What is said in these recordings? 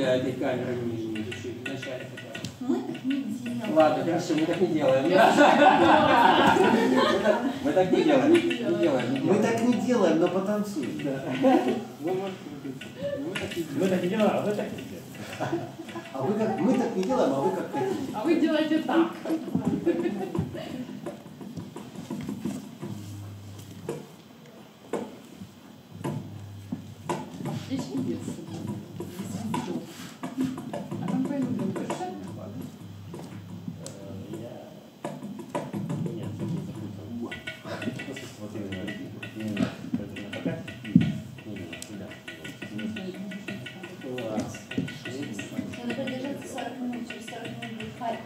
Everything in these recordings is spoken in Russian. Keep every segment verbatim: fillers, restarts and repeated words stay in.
для этой камеры нижней чуть-чуть вначале хотя бы. Мы так не делаем. Ладно, хорошо, мы так не делаем. Мы так не делаем. Мы так не делаем, но потанцуем. Мы так не делаем, а вы так не делаете. А вы как, мы так не делаем, а вы как хотите. А вы делаете так. А там пойду делать. Надо продержаться сорок минут, через сорок минут будет хайпа.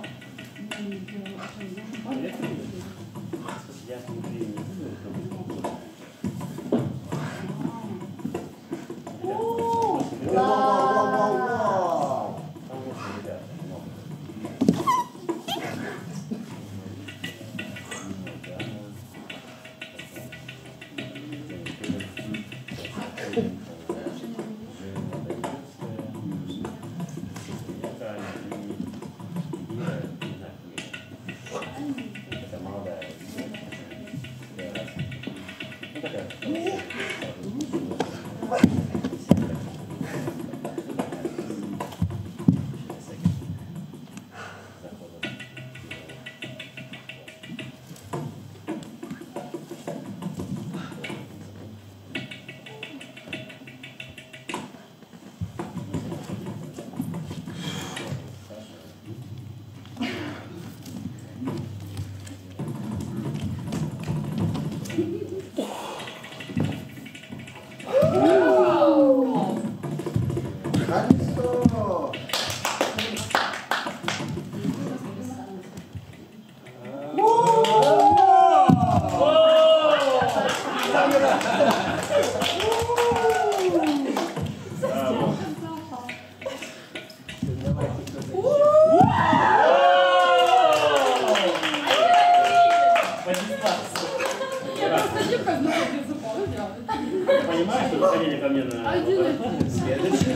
Понимаешь, что заходили ко мне на... Следующий.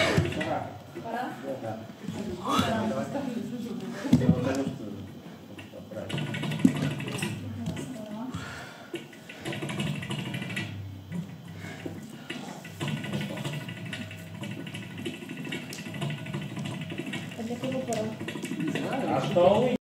Пора? Да. А для кого пора? А что вы?